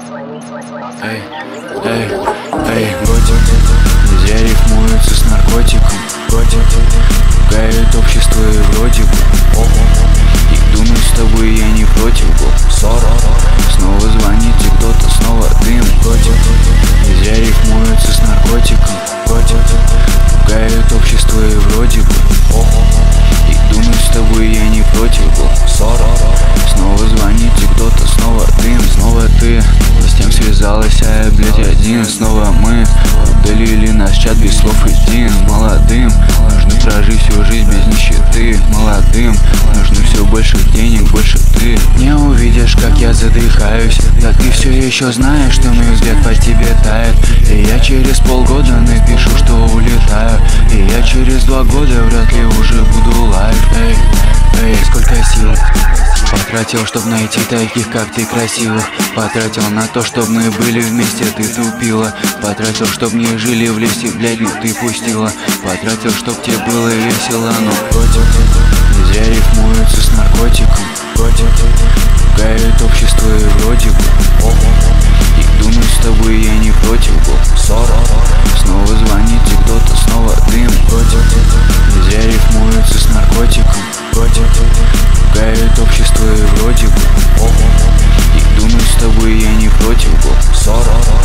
Годик, нельзя рифмуется с наркотиком. Годик, пугает общество и вроде бы. И думаю, с тобой я не против был. Снова звоните кто-то, снова дым. Годик, нельзя рифмуется с наркотиком. Годик, пугает общество и вроде бы. И думаю, с тобой я не против был. Снова звоните кто-то, снова дым. Снова ты с тем связалась, а я, блядь, один. Снова мы удалили наш чат без слов един. Молодым нужно прожить всю жизнь без нищеты. Молодым нужно все больше денег, больше ты. Не увидишь, как я задыхаюсь. Да ты все еще знаешь, что мой взгляд по тебе тает. И я через полгода напишу, что улетаю. И я через 2 года вряд ли уже буду лайв. Сколько сил потратил, чтоб найти таких, как ты, красивых. Потратил на то, чтоб мы были вместе, ты тупила. Потратил, чтоб не жили в лесе, блядь, ты пустила. Потратил, чтоб тебе было весело, но годик, нельзя рифмуется с наркотиком. Годик, пугает общество и вроде бы. И думаю, с тобой я не против был. Снова звоните кто-то, снова дым. Годик, нельзя рифмуется с наркотиком. Годик, пугает общество и вроде бы. И думаю, с тобой я не против был.